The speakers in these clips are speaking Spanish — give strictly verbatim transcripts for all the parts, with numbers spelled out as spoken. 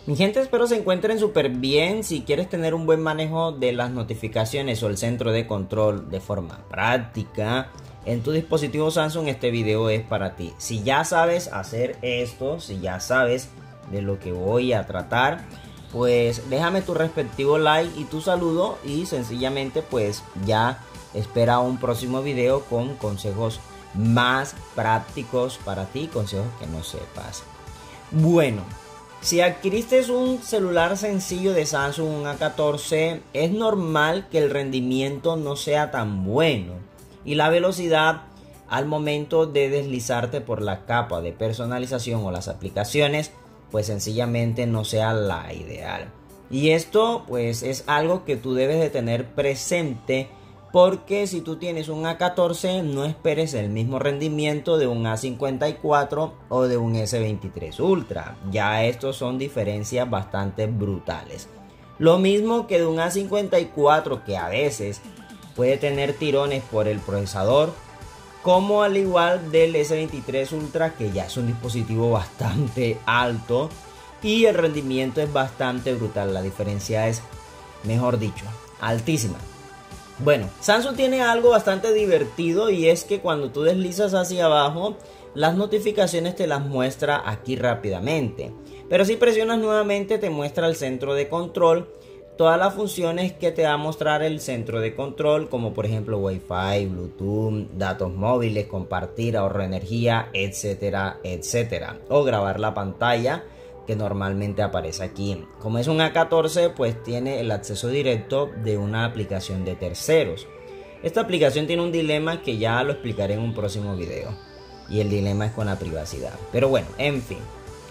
Mi gente, espero se encuentren súper bien. Si quieres tener un buen manejo de las notificaciones o el centro de control de forma práctica en tu dispositivo Samsung, este video es para ti. Si ya sabes hacer esto, si ya sabes de lo que voy a tratar, pues déjame tu respectivo like y tu saludo, y sencillamente pues ya espera un próximo video con consejos más prácticos para ti, consejos que no sepas. Bueno, si adquiriste un celular sencillo de Samsung, un A catorce, es normal que el rendimiento no sea tan bueno y la velocidad al momento de deslizarte por la capa de personalización o las aplicaciones pues sencillamente no sea la ideal. Y esto pues es algo que tú debes de tener presente, porque si tú tienes un A catorce no esperes el mismo rendimiento de un A cincuenta y cuatro o de un S veintitrés Ultra. Ya estos son diferencias bastante brutales. Lo mismo que de un A cincuenta y cuatro, que a veces puede tener tirones por el procesador, como al igual del S veintitrés Ultra, que ya es un dispositivo bastante alto y el rendimiento es bastante brutal. La diferencia es, mejor dicho, altísima. Bueno, Samsung tiene algo bastante divertido, y es que cuando tú deslizas hacia abajo, las notificaciones te las muestra aquí rápidamente. Pero si presionas nuevamente te muestra el centro de control, todas las funciones que te va a mostrar el centro de control, como por ejemplo Wi-Fi, Bluetooth, datos móviles, compartir, ahorro de energía, etcétera, etcétera. O grabar la pantalla, que normalmente aparece aquí. Como es un A catorce, pues tiene el acceso directo de una aplicación de terceros. Esta aplicación tiene un dilema que ya lo explicaré en un próximo video, y el dilema es con la privacidad. Pero bueno, en fin.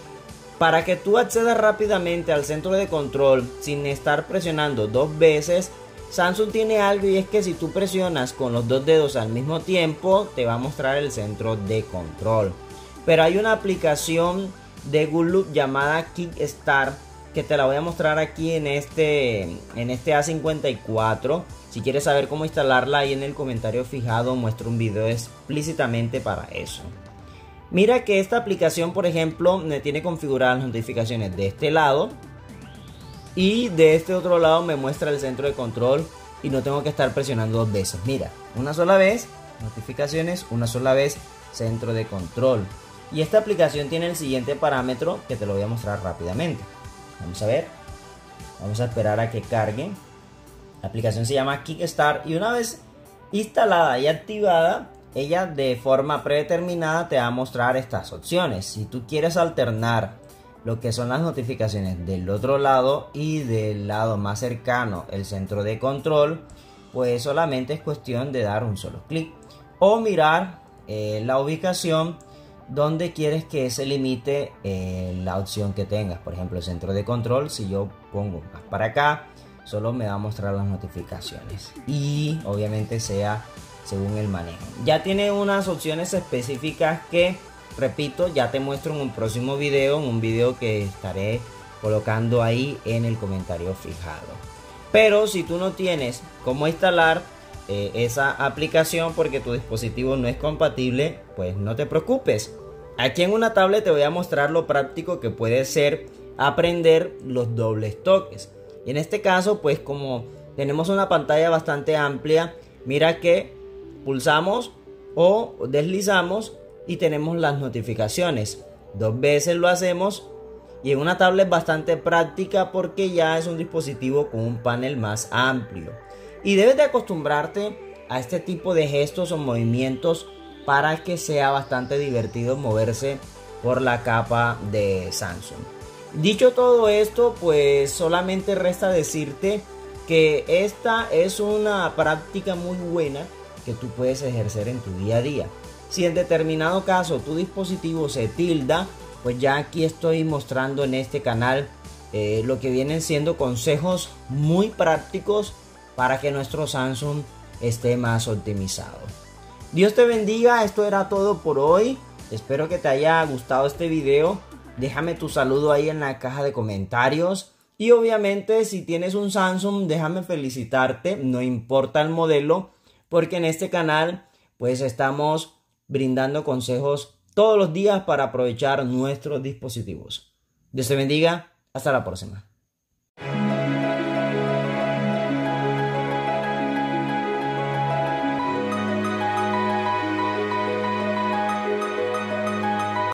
Para que tú accedas rápidamente al centro de control sin estar presionando dos veces, Samsung tiene algo, y es que si tú presionas con los dos dedos al mismo tiempo, te va a mostrar el centro de control. Pero hay una aplicación de Google Loop llamada Kickstart, que te la voy a mostrar aquí en este, en este A cincuenta y cuatro. Si quieres saber cómo instalarla, ahí en el comentario fijado muestro un video explícitamente para eso. Mira que esta aplicación, por ejemplo, me tiene configuradas las notificaciones de este lado, y de este otro lado me muestra el centro de control, y no tengo que estar presionando dos veces. Mira, una sola vez notificaciones, una sola vez centro de control. Y esta aplicación tiene el siguiente parámetro, que te lo voy a mostrar rápidamente. Vamos a ver, vamos a esperar a que cargue. La aplicación se llama Kickstart, y una vez instalada y activada, ella de forma predeterminada te va a mostrar estas opciones. Si tú quieres alternar lo que son las notificaciones del otro lado y del lado más cercano el centro de control, pues solamente es cuestión de dar un solo clic o mirar eh, la ubicación donde quieres que se limite eh, la opción que tengas. Por ejemplo, el centro de control, si yo pongo más para acá, solo me va a mostrar las notificaciones, y obviamente sea según el manejo. Ya tiene unas opciones específicas que, repito, ya te muestro en un próximo video, en un video que estaré colocando ahí en el comentario fijado. Pero si tú no tienes cómo instalar eh, esa aplicación porque tu dispositivo no es compatible, pues no te preocupes. Aquí en una tablet te voy a mostrar lo práctico que puede ser aprender los dobles toques. Y en este caso, pues como tenemos una pantalla bastante amplia, mira que pulsamos o deslizamos y tenemos las notificaciones. Dos veces lo hacemos, y en una tablet bastante práctica porque ya es un dispositivo con un panel más amplio. Y debes de acostumbrarte a este tipo de gestos o movimientos para que sea bastante divertido moverse por la capa de Samsung. Dicho todo esto, pues solamente resta decirte que esta es una práctica muy buena que tú puedes ejercer en tu día a día. Si en determinado caso tu dispositivo se tilda, pues ya aquí estoy mostrando en este canal eh, lo que vienen siendo consejos muy prácticos para que nuestro Samsung esté más optimizado. Dios te bendiga, esto era todo por hoy. Espero que te haya gustado este video. Déjame tu saludo ahí en la caja de comentarios. Y obviamente si tienes un Samsung, déjame felicitarte, no importa el modelo, porque en este canal pues estamos brindando consejos todos los días para aprovechar nuestros dispositivos. Dios te bendiga. Hasta la próxima.